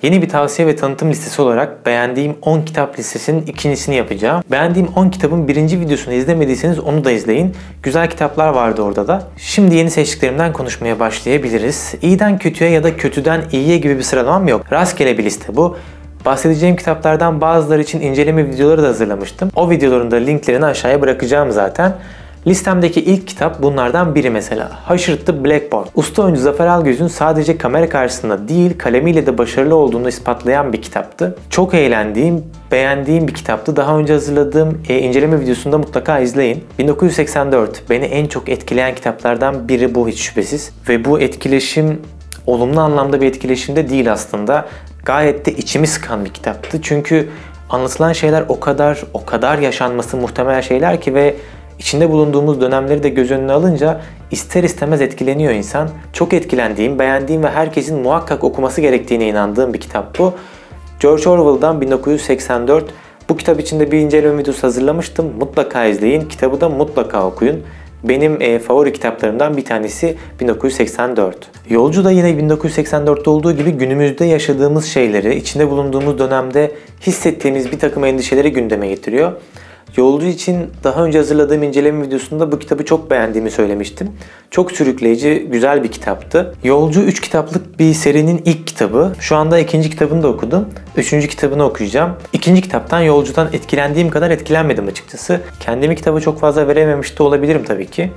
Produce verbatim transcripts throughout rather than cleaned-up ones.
Yeni bir tavsiye ve tanıtım listesi olarak beğendiğim on kitap listesinin ikincisini yapacağım. Beğendiğim on kitabın birinci videosunu izlemediyseniz onu da izleyin. Güzel kitaplar vardı orada da. Şimdi yeni seçtiklerimden konuşmaya başlayabiliriz. İyiden kötüye ya da kötüden iyiye gibi bir sıralamam yok. Rastgele bir liste bu. Bahsedeceğim kitaplardan bazıları için inceleme videoları da hazırlamıştım. O videoların da linklerini aşağıya bırakacağım zaten. Listemdeki ilk kitap bunlardan biri mesela. Haşır the Blackboard. Usta oyuncu Zafer Algöz'ün sadece kamera karşısında değil, kalemiyle de başarılı olduğunu ispatlayan bir kitaptı. Çok eğlendiğim, beğendiğim bir kitaptı. Daha önce hazırladığım e, inceleme videosunda mutlaka izleyin. bin dokuz yüz seksen dört. Beni en çok etkileyen kitaplardan biri bu hiç şüphesiz. Ve bu etkileşim olumlu anlamda bir etkileşim de değil aslında. Gayet de içimi sıkan bir kitaptı. Çünkü anlatılan şeyler o kadar, o kadar yaşanması muhtemel şeyler ki ve İçinde bulunduğumuz dönemleri de göz önüne alınca ister istemez etkileniyor insan. Çok etkilendiğim, beğendiğim ve herkesin muhakkak okuması gerektiğine inandığım bir kitap bu. George Orwell'dan bin dokuz yüz seksen dört. Bu kitap için de bir inceleme videosu hazırlamıştım. Mutlaka izleyin. Kitabı da mutlaka okuyun. Benim e, favori kitaplarımdan bir tanesi bin dokuz yüz seksen dört. Yolcu da yine bin dokuz yüz seksen dörtte olduğu gibi günümüzde yaşadığımız şeyleri, içinde bulunduğumuz dönemde hissettiğimiz bir takım endişeleri gündeme getiriyor. Yolcu için daha önce hazırladığım inceleme videosunda bu kitabı çok beğendiğimi söylemiştim. Çok sürükleyici, güzel bir kitaptı. Yolcu üç kitaplık bir serinin ilk kitabı. Şu anda ikinci kitabını da okudum. Üçüncü kitabını okuyacağım. İkinci kitaptan Yolcu'dan etkilendiğim kadar etkilenmedim açıkçası. Kendimi kitaba çok fazla verememiş de olabilirim tabii ki.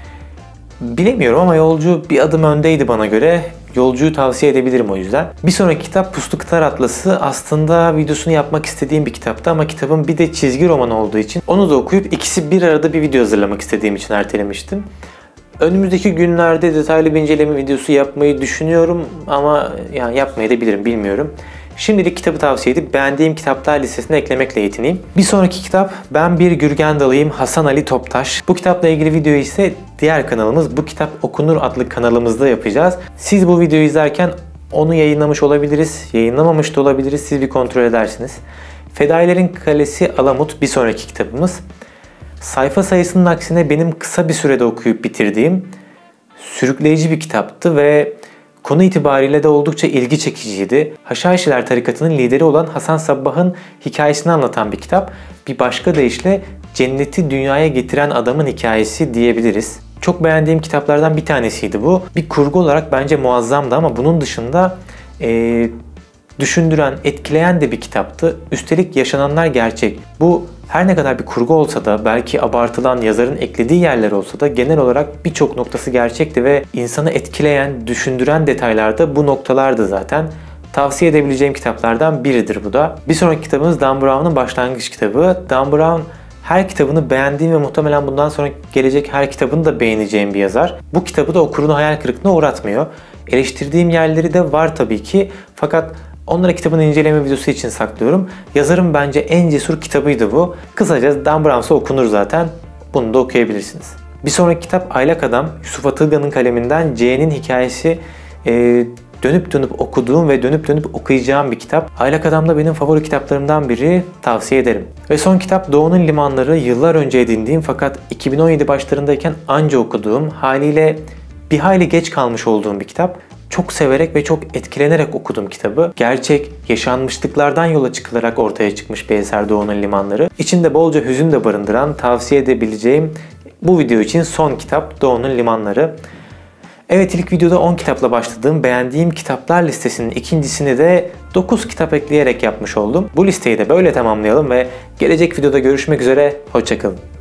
Bilemiyorum ama Yolcu bir adım öndeydi bana göre. Yolcuyu tavsiye edebilirim o yüzden. Bir sonraki kitap Puslu Kıtalar Atlası. Aslında videosunu yapmak istediğim bir kitaptı ama kitabın bir de çizgi roman olduğu için onu da okuyup ikisi bir arada bir video hazırlamak istediğim için ertelemiştim. Önümüzdeki günlerde detaylı bir inceleme videosu yapmayı düşünüyorum ama yani yapmayı da bilirim, bilmiyorum. Şimdilik kitabı tavsiye edip beğendiğim kitaplar listesine eklemekle yetineyim. Bir sonraki kitap Ben Bir Gürgendalıyım Hasan Ali Toptaş. Bu kitapla ilgili videoyu ise diğer kanalımız Bu Kitap Okunur adlı kanalımızda yapacağız. Siz bu videoyu izlerken onu yayınlamış olabiliriz, yayınlamamış da olabiliriz. Siz bir kontrol edersiniz. Fedailerin Kalesi Alamut bir sonraki kitabımız. Sayfa sayısının aksine benim kısa bir sürede okuyup bitirdiğim sürükleyici bir kitaptı ve konu itibariyle de oldukça ilgi çekiciydi. Haşhaşiler tarikatının lideri olan Hasan Sabbah'ın hikayesini anlatan bir kitap. Bir başka deyişle cenneti dünyaya getiren adamın hikayesi diyebiliriz. Çok beğendiğim kitaplardan bir tanesiydi bu. Bir kurgu olarak bence muazzamdı ama bunun dışında ee, düşündüren, etkileyen de bir kitaptı. Üstelik yaşananlar gerçek. Bu her ne kadar bir kurgu olsa da, belki abartılan, yazarın eklediği yerler olsa da genel olarak birçok noktası gerçekti ve insanı etkileyen, düşündüren detaylar da bu noktalardı zaten. Tavsiye edebileceğim kitaplardan biridir bu da. Bir sonraki kitabımız Dan Brown'un başlangıç kitabı. Dan Brown her kitabını beğendiğim ve muhtemelen bundan sonra gelecek her kitabını da beğeneceğim bir yazar. Bu kitabı da okurunu hayal kırıklığına uğratmıyor. Eleştirdiğim yerleri de var tabii ki, fakat onları kitabın inceleme videosu için saklıyorum. Yazarın bence en cesur kitabıydı bu. Kısaca Dan Brown'sa okunur zaten. Bunu da okuyabilirsiniz. Bir sonraki kitap Aylak Adam. Yusuf Atılgan'ın kaleminden C'nin hikayesi. Ee, dönüp dönüp okuduğum ve dönüp dönüp okuyacağım bir kitap. Aylak Adam da benim favori kitaplarımdan biri. Tavsiye ederim. Ve son kitap Doğu'nun Limanları. Yıllar önce edindiğim fakat iki bin on yedi başlarındayken anca okuduğum, haliyle bir hayli geç kalmış olduğum bir kitap. Çok severek ve çok etkilenerek okudum kitabı. Gerçek, yaşanmışlıklardan yola çıkılarak ortaya çıkmış bir eser Doğu'nun Limanları. İçinde bolca hüzün de barındıran, tavsiye edebileceğim bu video için son kitap Doğu'nun Limanları. Evet, ilk videoda on kitapla başladığım beğendiğim kitaplar listesinin ikincisini de dokuz kitap ekleyerek yapmış oldum. Bu listeyi de böyle tamamlayalım ve gelecek videoda görüşmek üzere, hoşça kalın.